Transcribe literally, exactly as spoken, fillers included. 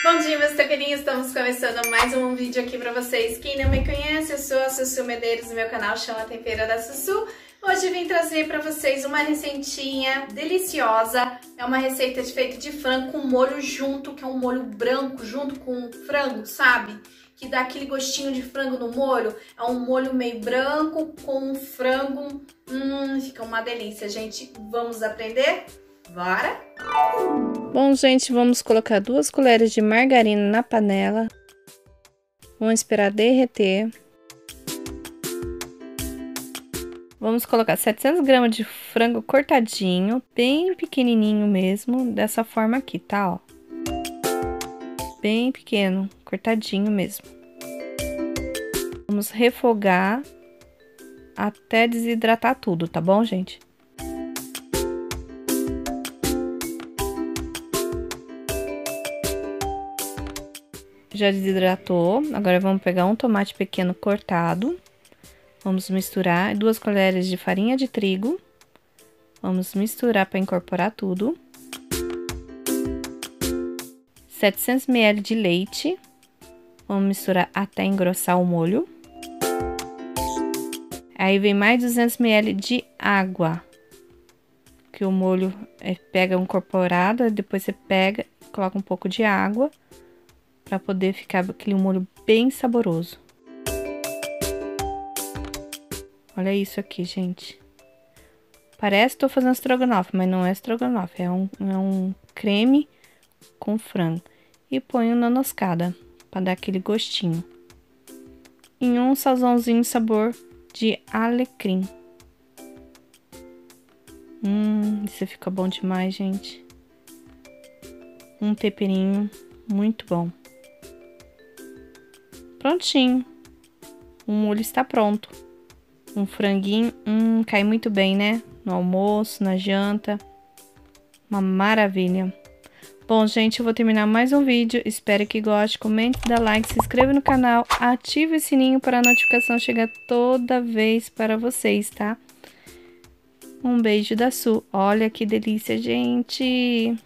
Bom dia, meus temperinhos, estamos começando mais um vídeo aqui pra vocês. Quem não me conhece, eu sou a Sussu Medeiros, meu canal chama Tempero da Sussu. Hoje vim trazer pra vocês uma receitinha deliciosa. É uma receita feita de frango com molho junto, que é um molho branco junto com frango, sabe? Que dá aquele gostinho de frango no molho. É um molho meio branco com frango. Hum, fica uma delícia, gente. Vamos aprender? Bora? Bom, gente, vamos colocar duas colheres de margarina na panela. Vamos esperar derreter. Vamos colocar setecentos gramas de frango cortadinho, bem pequenininho mesmo, dessa forma aqui, tá? Ó. Bem pequeno, cortadinho mesmo. Vamos refogar até desidratar tudo, tá bom, gente? Já desidratou, agora vamos pegar um tomate pequeno cortado, vamos misturar duas colheres de farinha de trigo, vamos misturar para incorporar tudo, setecentos mililitros de leite, vamos misturar até engrossar o molho, aí vem mais duzentos mililitros de água, que o molho é, pega incorporado, depois você pega, coloca um pouco de água, para poder ficar aquele molho bem saboroso. Olha isso aqui, gente. Parece que tô fazendo estrogonofe, mas não é estrogonofe. É um, é um creme com frango. E ponho na noscada, para dar aquele gostinho. E um sazãozinho sabor de alecrim. Hum, isso fica bom demais, gente. Um temperinho muito bom. Prontinho, o molho está pronto. Um franguinho, hum, cai muito bem, né? No almoço, na janta, uma maravilha. Bom, gente, eu vou terminar mais um vídeo. Espero que goste, comente, dá like, se inscreva no canal, ative o sininho para a notificação chegar toda vez para vocês, tá? Um beijo da Su. Olha que delícia, gente!